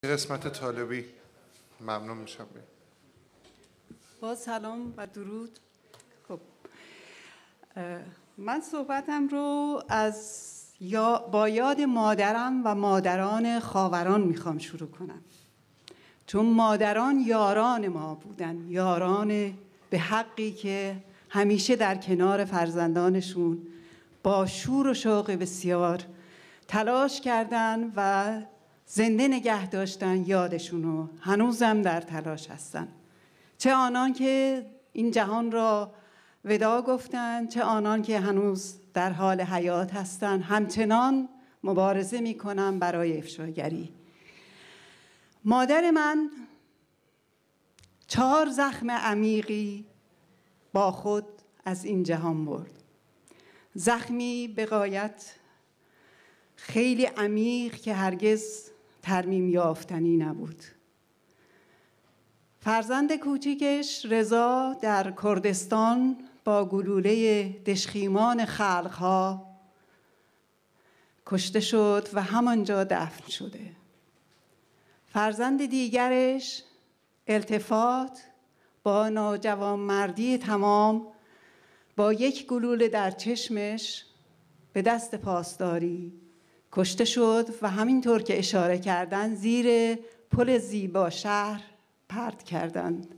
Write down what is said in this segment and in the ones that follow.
قسمت طالبی ممنون میشم. با سلام و درود. خب من صحبتم رو با یاد مادرم و مادران خاوران میخوام شروع کنم، چون مادران یاران ما بودن، یاران به حقی که همیشه در کنار فرزندانشون با شور و شوق بسیار تلاش کردن و زنده نگه داشتن یادشونو، هنوزم در تلاش هستن. چه آنان که این جهان را ودا گفتن، چه آنان که هنوز در حال حیات هستن، همچنان مبارزه میکنن برای افشاگری. مادر من 4 زخم عمیقی با خود از این جهان برد. زخمی به غایت خیلی عمیق که هرگز ترمیم یافتنی نبود. فرزند کوچکش رضا در کردستان با گلوله دشخیمان خلقها کشته شد و همانجا دفن شده. فرزند دیگرش التفات با ناجوانمردی تمام با یک گلوله در چشمش به دست پاسداری کشته شد و همینطور که اشاره کردن زیر پل زیبا شهر پرت کردند.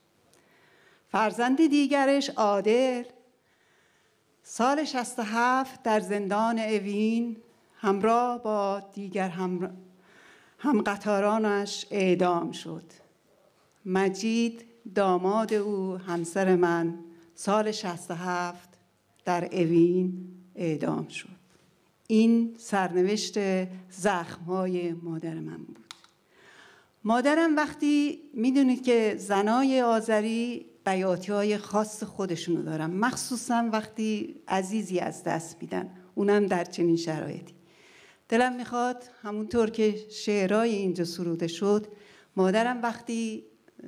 فرزند دیگرش عادل سال 67 در زندان اوین همراه با دیگر همقطارانش اعدام شد. مجید داماد او، همسر من، سال 67 در اوین اعدام شد. این سرنوشت زخم‌های مادر من بود. مادرم وقتی میدونید که زنای آذری بیاتی‌های خاص خودشونو دارن، مخصوصا وقتی عزیزی از دست میدن، اونم در چنین شرایطی. دلم میخواد همونطور که شعرهای اینجا سروده شد، مادرم وقتی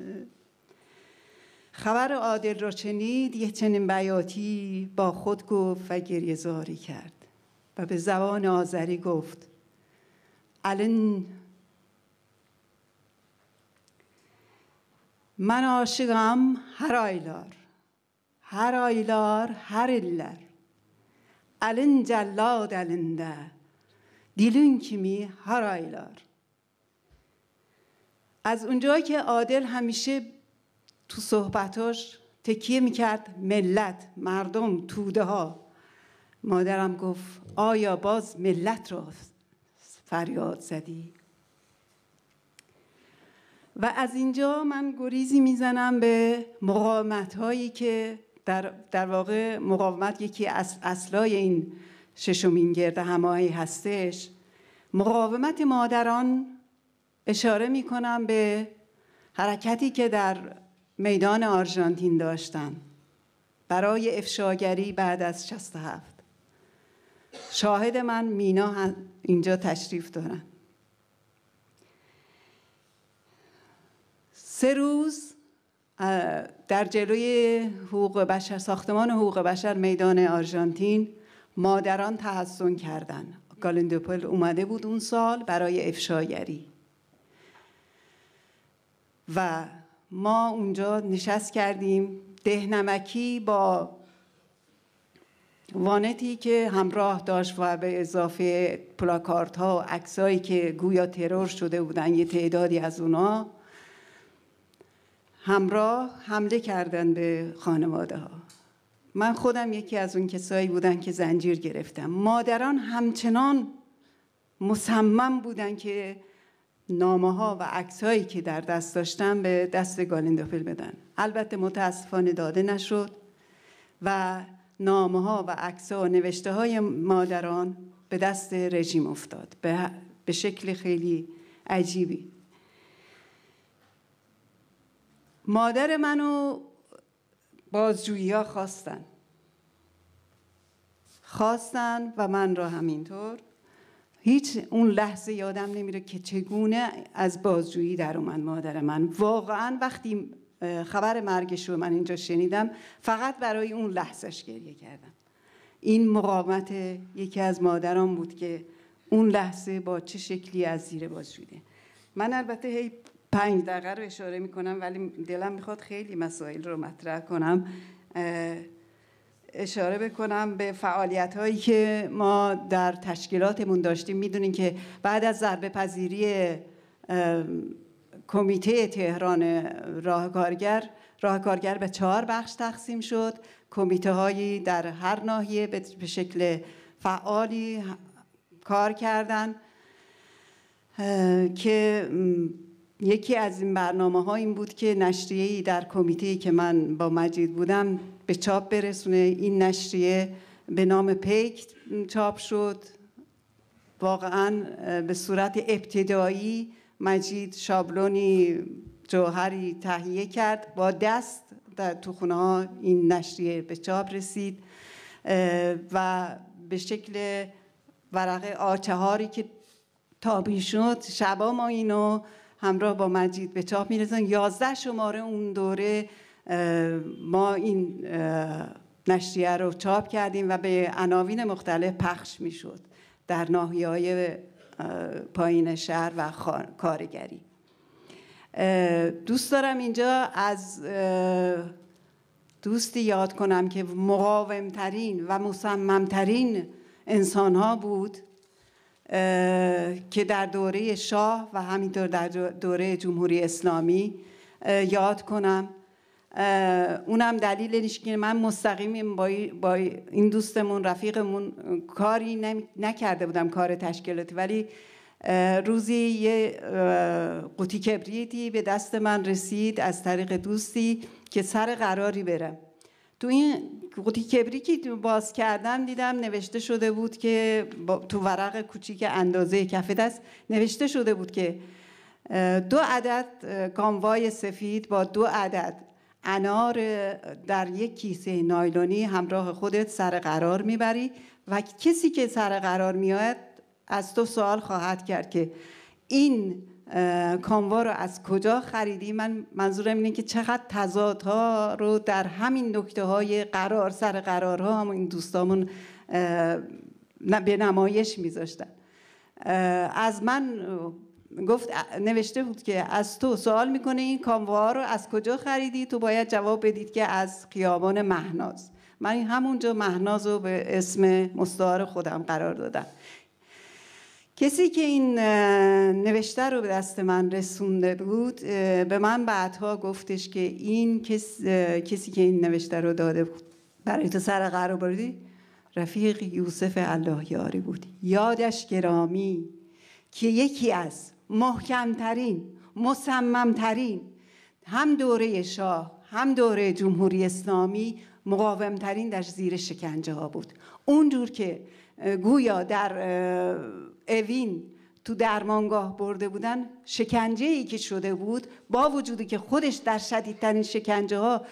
خبر عادل را شنید یه چنین بیاتی با خود گفت و گریه زاری کرد و به زبان آذری گفت: الان من عاشقم هر آیلار هر ایلر الان جلاد الانده دیلون کمی هر آیلار. از اونجایی که عادل همیشه تو صحبتاش تکیه میکرد ملت، مردم، توده ها، مادرم گفت آیا باز ملت رو فریاد زدی؟ و از اینجا من گریزی میزنم به مقاومت هایی که در واقع مقاومت یکی از اصلای این ششمین گرد همایی هستش. مقاومت مادران اشاره میکنم به حرکتی که در میدان آرژانتین داشتن برای افشاگری بعد از 67. شاهد من مینا اینجا تشریف دارن. 3 روز در جلوی حقوق بشر، ساختمان حقوق بشر میدان آرژانتین، مادران تحصن کردن. گالندوپل اومده بود اون سال برای افشاگری و ما اونجا نشست کردیم دهنمکی با وانتی که همراه داشت و به اضافه پلاکارت ها و عکسایی که گویا ترور شده بودن، یه تعدادی از اونا همراه حمله کردن به خانواده ها. من خودم یکی از اون کسایی بودن که زنجیر گرفتم. مادران همچنان مصمم بودن که نامه ها و عکس هایی که در دست داشتن به دست گالندوپل بدن. البته متاسفانه داده نشد و نامه ها و عکس ها و نوشته های مادران به دست رژیم افتاد به شکل خیلی عجیبی. مادر منو بازجویی ها خواستن و من را همینطور. هیچ اون لحظه یادم نمیره که چگونه از بازجویی در اومد مادر من. واقعا وقتی خبر مرگش رو من اینجا شنیدم فقط برای اون لحظهش گریه کردم. این مقاومت یکی از مادران بود که اون لحظه با چه شکلی از زیر بازجویی. من البته هی 5 دقیقه رو اشاره میکنم ولی دلم میخواد خیلی مسائل رو مطرح کنم. اشاره بکنم به فعالیت هایی که ما در تشکیلاتمون داشتیم. میدونین که بعد از ضربه پذیری کمیته تهران راه کارگر به 4 بخش تقسیم شد. کمیته هایی در هر ناحیه به شکل فعالی کار کردن که یکی از این برنامه ها این بود که نشریه‌ای در کمیته‌ای که من با مجید بودم به چاپ برسونه. این نشریه به نام پیک چاپ شد. واقعا به صورت ابتدایی مجید شابلونی جوهری تهیه کرد، با دست تو خونه ها این نشریه به چاپ رسید و به شکل ورقه آچهاری که تابی شد. شبا ما اینو همراه با مجید به چاپ می‌رسوندیم. 11 شماره اون دوره ما این نشریه رو چاپ کردیم و به عناوین مختلف پخش میشد در ناحیه‌های پایین شهر و کارگری. دوست دارم اینجا از دوستی یاد کنم که مقاومترین و مصممترین انسان‌ها بود که در دوره شاه و همینطور در دوره جمهوری اسلامی یاد کنم. اونم دلیلش که من مستقیم با این دوستمون رفیقمون کاری نکرده بودم، کار تشکیلاتی، ولی روزی یه قوطی کبریتی به دست من رسید از طریق دوستی که سر قراری برم. تو این قوطی کبریتی که باز کردم دیدم نوشته شده بود که تو ورق کوچیک اندازه کف دست نوشته شده بود که 2 عدد کاموای سفید با 2 عدد انار در یک کیسه نایلونی همراه خودت سر قرار میبری و کسی که سر قرار میاد از تو سوال خواهد کرد که این کاموا رو از کجا خریدی. من منظورم اینه که چقدر تضادها رو در همین نکته‌های قرار سر قرارها هم این دوستامون به نمایش میذاشتن. از من گفت نوشته بود که از تو سوال میکنه این کاموا رو از کجا خریدی، تو باید جواب بدید که از خیابان مهناز. من همونجا مهناز رو به اسم مستعار خودم قرار دادم. کسی که این نوشته رو به دست من رسونده بود به من بعدها گفتش که این کسی که این نوشته رو داده بود برای تو سر قرار بردی رفیق یوسف الله یاری بود. یادش گرامی که یکی از محکمترین مصممترین هم دوره شاه هم دوره جمهوری اسلامی مقاومترین در زیر شکنجه ها بود. اونجور که گویا در اوین تو درمانگاه برده بودن، شکنجه ای که شده بود با وجودی که خودش در شدیدترین شکنجه ها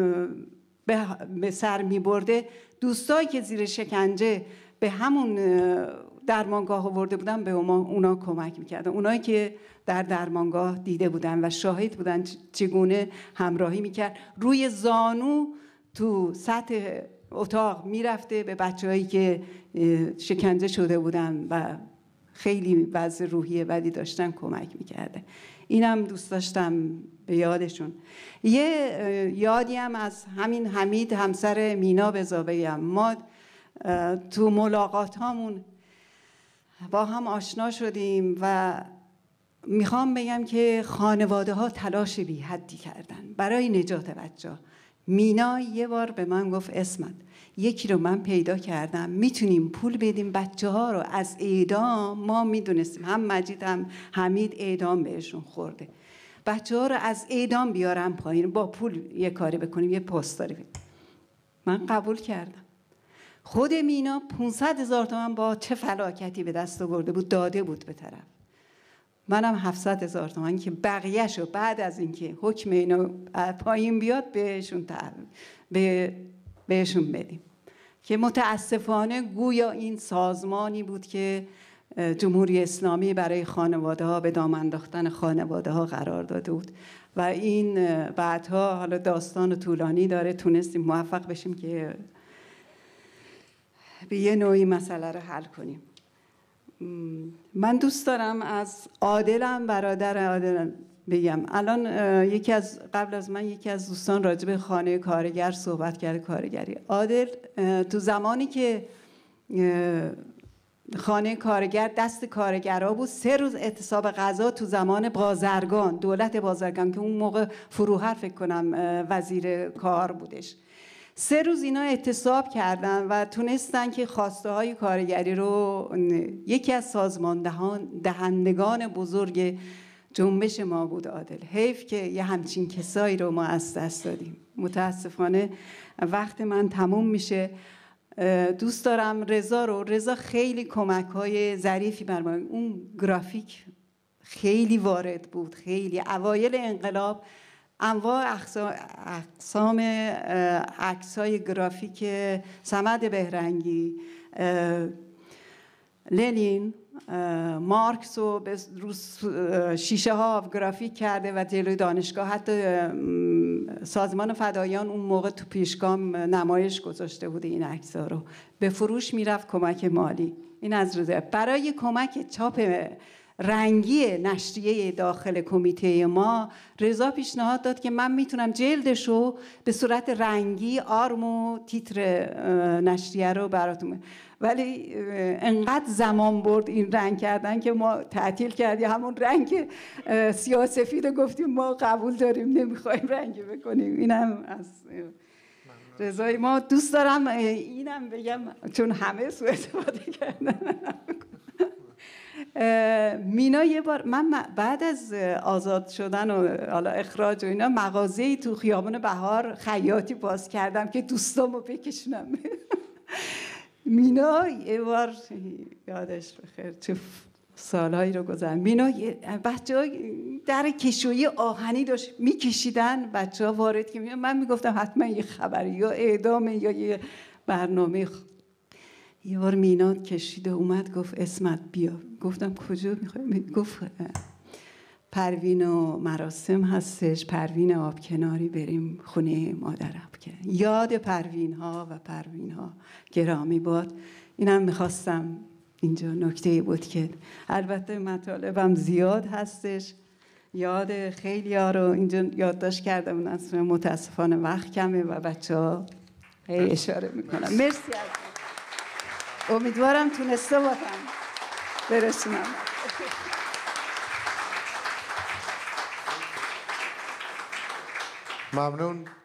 به سر می برده، دوستایی که زیر شکنجه به همون درمانگاه آورده بودن به اونا کمک میکردن. اونایی که در درمانگاه دیده بودن و شاهد بودن چگونه همراهی میکرد، روی زانو تو سطح اتاق میرفته به بچه‌هایی که شکنجه شده بودن و خیلی وضع روحی بدی داشتن کمک میکرده. اینم دوست داشتم به یادشون. یه یادی هم از همین حمید همسر مینا بذار بگم. ما تو ملاقات هامون با هم آشنا شدیم و میخوام بگم که خانواده ها تلاش بی حدی کردن برای نجات بچه‌ها. مینا یه بار به من گفت اسمت یکی رو من پیدا کردم میتونیم پول بدیم بچه ها رو از اعدام، ما میدونستیم هم مجید هم حمید اعدام بهشون خورده، بچه ها رو از اعدام بیارم پایین با پول یه کاری بکنیم، یه پستاری بدیم. من قبول کردم. خود مینا 500,000 تومان با چه فلاکتی به دست آورده بود داده بود به طرف. منم 700,000 تومان که بقیه‌شو بعد از اینکه حکم اینو پایین بیاد بهشون بدیم. که متاسفانه گویا این سازمانی بود که جمهوری اسلامی برای خانواده ها به دام انداختن خانواده ها قرار داده بود و این بعدها حالا داستان طولانی داره، تونستیم موفق بشیم که به یه نوعی مسئله رو حل کنیم. من دوست دارم از عادلم، برادر عادلم بگم. الان قبل از من یکی از دوستان راجع به خانه کارگر صحبت کرده، کارگری. عادل تو زمانی که خانه کارگر دست کارگرها بود، 3 روز اعتصاب غذا تو زمان بازرگان، دولت بازرگان که اون موقع فروهر فکر کنم وزیر کار بودش، 3 روز اینا اعتصاب کردن و تونستن که خواسته های کارگری رو، یکی از سازمان دهندگان بزرگ جنبش ما بود عادل. حیف که یه همچین کسایی رو ما از دست دادیم. متاسفانه وقت من تموم میشه. دوست دارم رضا خیلی کمک های ظریفی بر من، اون گرافیک خیلی وارد بود، خیلی اوایل انقلاب انواع اقسام عکس‌های گرافیک صمد بهرنگی، لنین، مارکس رو به شیشه ها گرافیک کرده و جلوی دانشگاه، حتی سازمان فدایان اون موقع تو پیشگام نمایش گذاشته بوده این عکس‌ها رو. به فروش میرفت کمک مالی. این از رضا. برای کمک چاپ رنگی نشریه داخل کمیته ما، رضا پیشنهاد داد که من میتونم جلدشو به صورت رنگی آرم و تیتر نشریه رو براتون، ولی انقدر زمان برد این رنگ کردن که ما تعطیل کردیم. همون رنگ سیاه سفید گفتیم ما قبول داریم، نمیخوایم رنگی بکنیم. اینم از رضای ما. دوست دارم اینم بگم چون همه سوء استفاده کردن. مینا یه بار، من بعد از آزاد شدن و حالا اخراج و اینا، مغازه‌ای تو خیابان بهار خیاطی باز کردم که دوستامو بکشونم. مینا یه بار یادش بخیر، چه سالهایی رو گذرم، مینا بچه‌ها در کشویی آهنی داشت میکشیدن، بچه‌ها وارد که من میگفتم حتما یه خبری یا اعدامه یا یه برنامه. یه بار مینا کشیده اومد گفت اسمت بیا. گفتم کجا میخوای؟ گفت پروین و مراسم هستش، پروین آبکناری، بریم خونه مادر آبکناری. یاد پروین ها و پروین ها گرامی باد. اینم میخواستم اینجا نکته بود که البته مطالبم زیاد هستش، یاد خیلی ها رو اینجا یادداشت کردم، اصلا متاسفانه وقت کمه و بچه ها اشاره میکنم. مرسی از امیدوارم تونسته باشم برسونم. ممنون.